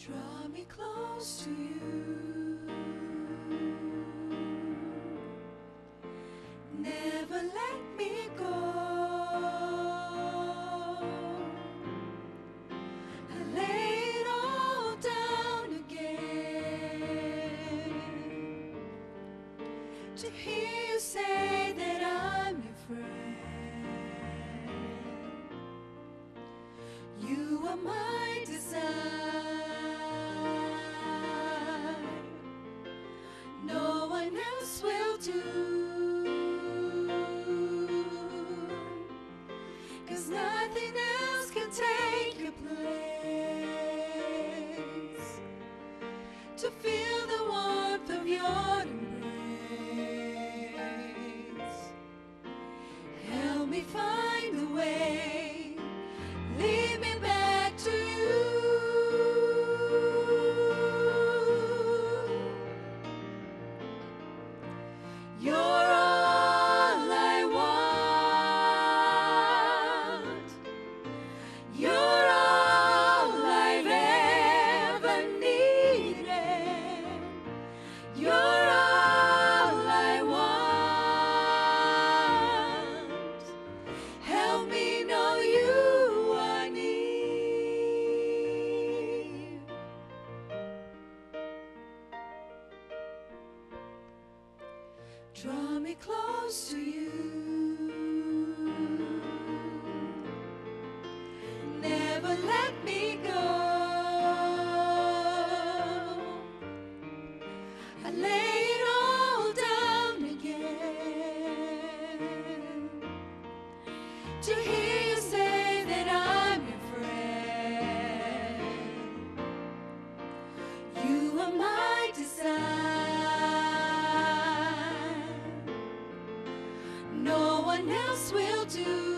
Draw me close to you. Never let me go. I lay it all down again to hear you say that I'm your friend. You are my desire. No one else will do, 'cause nothing else can take your place. To feel the warmth of your embrace, help me find a way, lead me back to you. You're all I want. You're all I've ever needed. You're all I want. Help me know you are near. Draw me close to you. Never let me go. I lay it all down again to hear you say that I'm your friend. You are my desire. No one else will do.